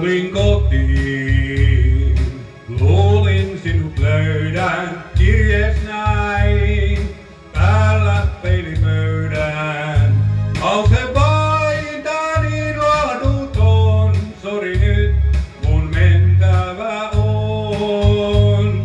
Tulin kotiin, luulin sinut löydän, kirjees näin, päällä peilimöydän. Lause vain tää niin lohduton, sori nyt mun mentävä on.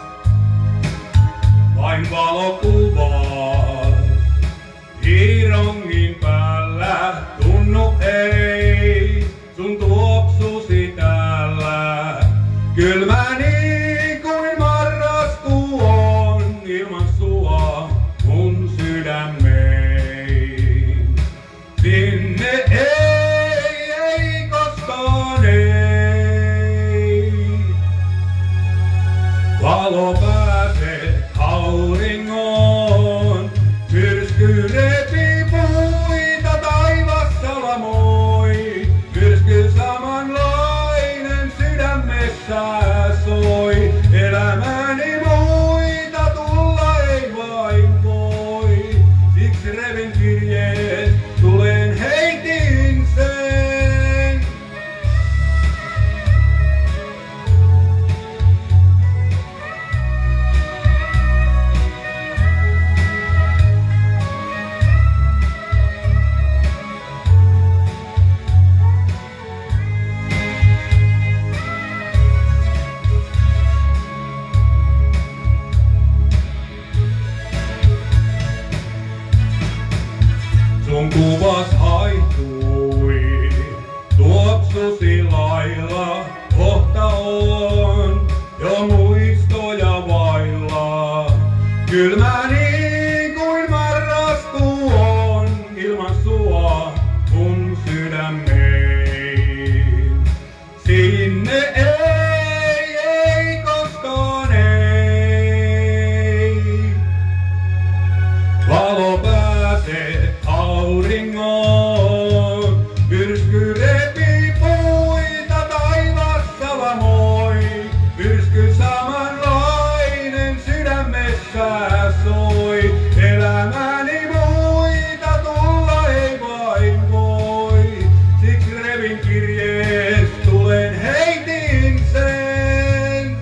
Vain valokuvaa, hiirongin päällä, tunnu ei sun tuoksusi täällä. Kylmä niin kuin marraskuu on, ilman sua mun sydämein. Sinne ei koskaan ei. Valo pääsee auringon, myrsky repii puita, taivassa lamoi. Myrsky samanlainen sydämessä soi. Elämäni muita tulla ei vain voi. Siksi revin kirjees, tulen heitin sen. Sun kuvas haihtui, tuoksusi lailla, kohta on jo muistoja vailla. Kylmä niin kuin marraskuu on, ilman sua mun sydämein. Sinne ei koskaan ei. Valo pääsee auringon, myrsky repii puita, taivassa lamoi. Myrsky samanlainen sydämessä soi. Elämäni muita tulla ei vain voi. Siksi revin kirjees, tulen heitin sen.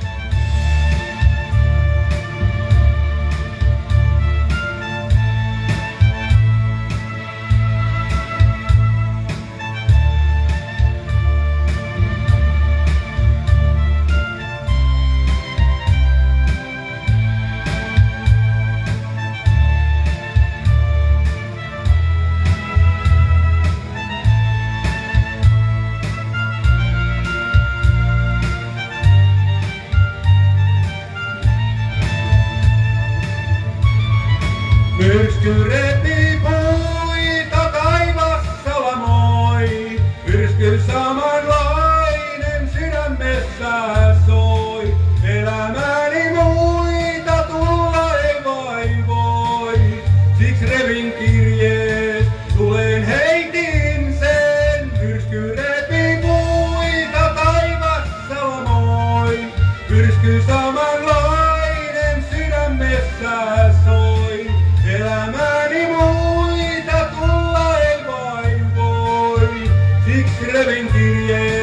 Myrsky repii puita, taivassa lamoi. Myrsky samanlainen sydämessä soi. Elämäni muita tulla ei vain voi. Siksi revin kirjees, tulen heitin sen. Myrsky repii puita, taivassa lamoi. Myrsky samanlainen sydämessä soi. Elämäni muita tulla ei vain voi. Siksi revin kirjees.